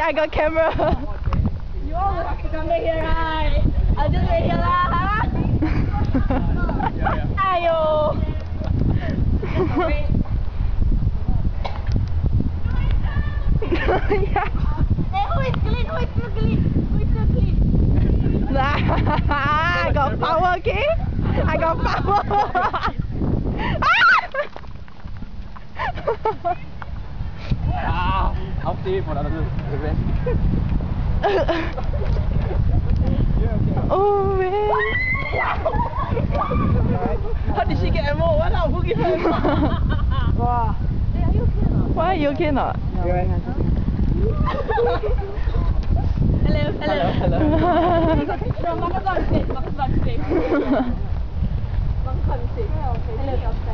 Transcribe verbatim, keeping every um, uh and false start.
I got camera. You always have to come back here, right? I'll just wait here lah, huh? Ayo. Yeah. Hey, who is clean? Who is still clean? Who is still clean? I got power, okay? I got power. Ah, I'll stay for another event. Oh man. How did she get ammo? What now? Who gave her ammo? Wow. Hey, are you okay or not? Why, you okay or not? Yeah. Hello, hello. Hello. No, Mama can't say. Mama can't say. Mama can't say. Hello.